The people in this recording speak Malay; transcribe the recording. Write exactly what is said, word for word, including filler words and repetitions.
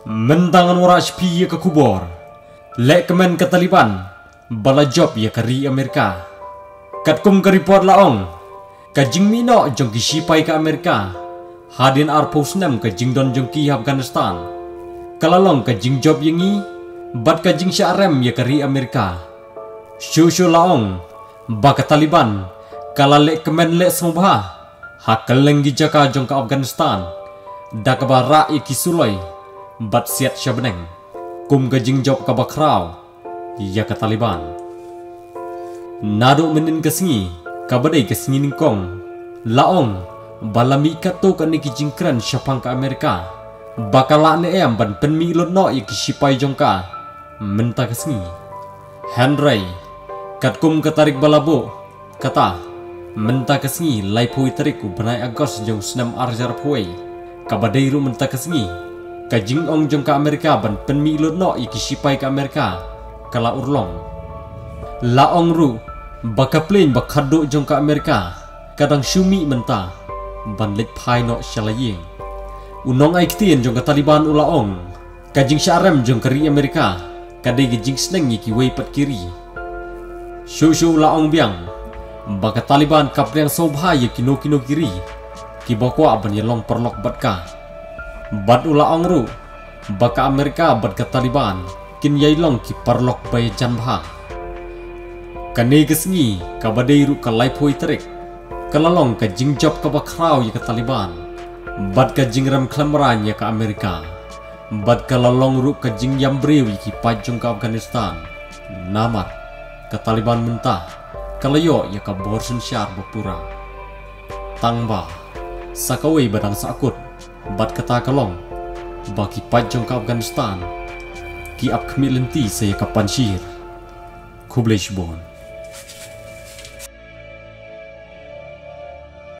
Mentangan waras pi ke kubur. Lek kemen ke Taliban. Bala job ya kari Amerika. Kat kum ke report laong. Kajing mino jong ki sipai ke Amerika. Hadin arpos nem kajing don jong ki Afghanistan. Kalalong kajing job yengi. Bat kajing syarem ya kari Amerika. Syu-syu laong. Baka Taliban. Kalalek kemen lek semubha. Hakeleng gijaka jong ke Afghanistan. Dakabara iki suloi. Bat siat syabeneng. Kum kajing job ke bakrau. Ya ke Taliban. Nado menin kesengi. Kabadai kesengi ningkong. Laong. Balami kato ka niki jingkran syapang ke Amerika. Bakala ne em ban penmi ilot no iki sipai jongka. Menta kesengi. Henry. Katkum katarik balabo. Kata. Menta kesengi lai pui tariku benai Agos jong senam arjar pui. Kabadai ru menta kesengi. Kajing ong jong ke Amerika ban penmi ilot no iki sipai ke Amerika. Kala urlong. Laong ru. Baka plane bakado jong ke Amerika. Kadang syumi menta. Ban lek pai no syalayeng. Unong ai kitien jong ke Taliban ulaong. Kajing syarem jong keri Amerika. Kadai gejing seneng iki wei pat kiri. Syu-syu ulaong biang. Baka Taliban kapriang sobha ye kino-kino kiri. Kibokwa ban yelong perlok batka. Bad ulaong ru. Baka Amerika bad ke Taliban. Kin yailong ki perlok bay janbha. Kane kesengi kabadai ru kalai poi terik. Kalalong ka jingjob ka bakrau ya ke Taliban. Bad ka jingram klamran ya ke Amerika. Bad kalalong ru ka jing yambrewi ki pajong ke Afghanistan. Namar ke Taliban mentah. Kalayo ya ke borsen syar bapura. Tangba sakawai badang sakut. Bad kata kalong. Baki pajong ke Afghanistan. Ki ap kemilenti saya kapan syir. Kublai Shibon.